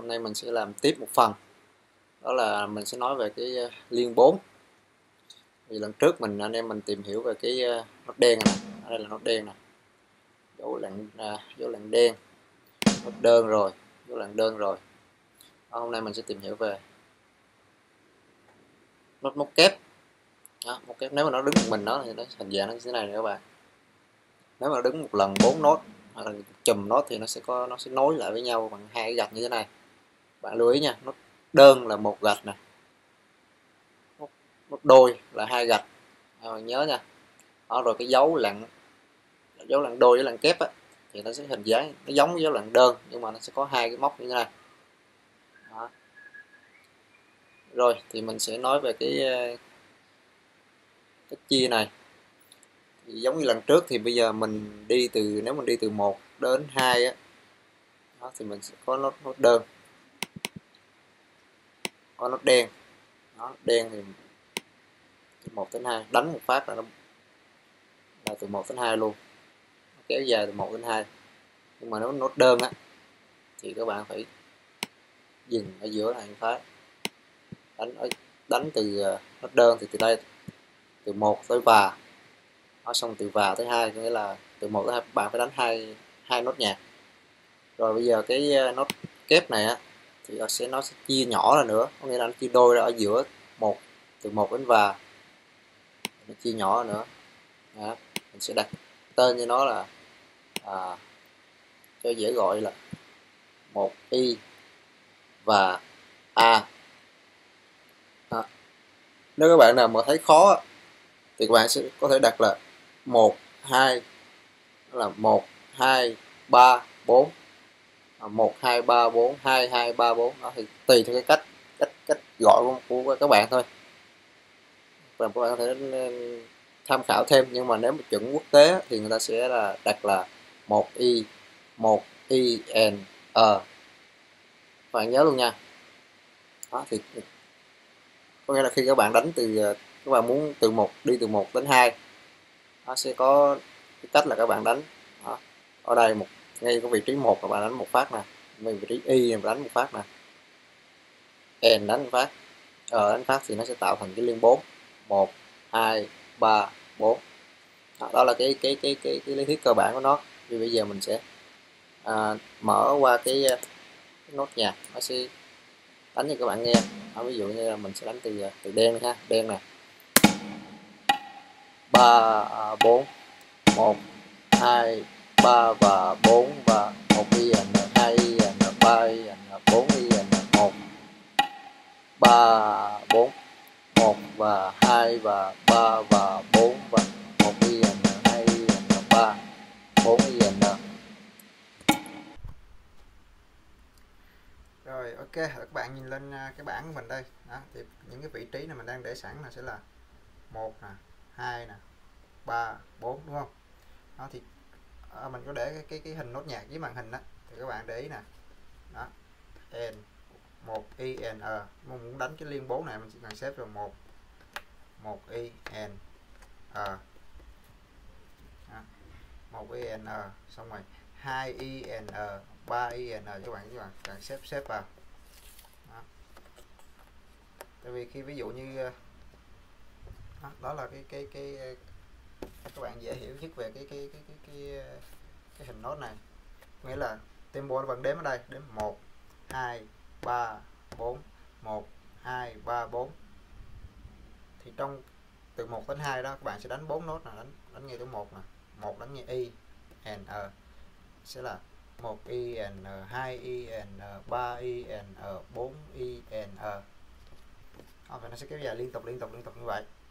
Hôm nay mình sẽ làm tiếp một phần, đó là mình sẽ nói về cái liên 4. Vì lần trước anh em mình tìm hiểu về cái nốt đen này, ở đây là nốt đen này, dấu lặng đen, nốt đơn rồi, dấu lặng đơn rồi. Hôm nay mình sẽ tìm hiểu về nốt móc kép. Móc kép nếu mà nó đứng một mình nó thì nó hình dạng nó như thế này nè các bạn. Nếu mà đứng một lần 4 nốt hoặc là chùm nốt thì nó sẽ nối lại với nhau bằng hai cái gạch như thế này. Bạn lưu ý nha, nốt đơn là một gạch nè, nốt đôi là hai gạch, bạn nhớ nha. Rồi cái dấu lặng đôi với lặng kép á, thì nó sẽ hình dáng nó giống với dấu lặng đơn nhưng mà nó sẽ có hai cái móc như thế này. Đó. Rồi thì mình sẽ nói về cái cách chia này. Thì giống như lần trước thì bây giờ nếu mình đi từ 1 đến 2 á, thì mình sẽ có nốt đơn, có nốt đen. Đen thì từ 1 đến 2 đánh một phát là từ 1 đến 2 luôn, kéo dài từ 1 đến 2. Nhưng mà nếu nốt đơn á thì các bạn phải dừng ở giữa này một phát, đánh từ nốt đơn thì từ đây từ 1 tới và, xong từ và tới 2, nghĩa là từ 1 tới 2 bạn phải đánh hai nốt nhạc. Rồi bây giờ cái nốt kép này á thì nó sẽ chia nhỏ ra nữa, có nghĩa là nó chia đôi ra ở giữa từ 1 đến và, nó chia nhỏ ra nữa. Đó. Mình sẽ đặt tên cho nó là cho dễ gọi là 1i và a. Đó. Nếu các bạn nào mà thấy khó thì các bạn sẽ có thể đặt là 1 2, đó là 1 2 3 4, 1 2 3 4 2 2 3 4. Đó thì tùy theo cái cách gọi của các bạn thôi, và các bạn có thể tham khảo thêm. Nhưng mà nếu mà chuẩn quốc tế thì người ta sẽ là đặt là 1i and bạn nhớ luôn nha. Đó thì có nghĩa là khi các bạn đánh các bạn muốn đi từ 1 đến 2, nó sẽ có cái cách là các bạn đánh. Đó. Ở đây ngay cái vị trí 1 các bạn đánh một phát nè, ngay vị trí y đánh một phát nè, n đánh một phát, đánh phát thì nó sẽ tạo thành cái liên 4, 1 2 3 4. Đó là cái lý thuyết cơ bản của nó. Thì bây giờ mình sẽ mở qua cái nốt nhạc, nó sẽ đánh cho các bạn nghe. Ví dụ như là mình sẽ đánh từ đen ha, đen nè, 3 4 1 2 3 và 4 và 1 y n 2 y n 3 y n 4 y n 1 3 4 1 và 2 và 3 và 4 và 1 y n 2 y n 3 4 y n. Rồi ok, các bạn nhìn lên cái bảng của mình đây. Đó, thì những cái vị trí này mình đang để sẵn là sẽ là 1 nè, 2 nè, 3 4, đúng không? Đó thì mình có để cái hình nốt nhạc dưới màn hình đó, thì các bạn để ý nè. Đó, n 1 i n muốn đánh cái liên 4 này mình chỉ cần xếp vào 1 i n 1 i n, xong rồi 2 i n 3 i n, các bạn xếp vào. Đó. Tại vì khi ví dụ như đó là cái các bạn dễ hiểu nhất về cái hình nốt này, nghĩa là tempo nó vẫn đếm ở đây, đếm 1 2 3 4, 1 2 3 4. Thì trong từ 1 đến 2 đó các bạn sẽ đánh 4 nốt, là đánh nghe thứ 1 nè, 1 đánh nghe y n sẽ là 1 i n 2 i n 3 i n 4 i n. Và nó sẽ kéo dài liên tục như vậy.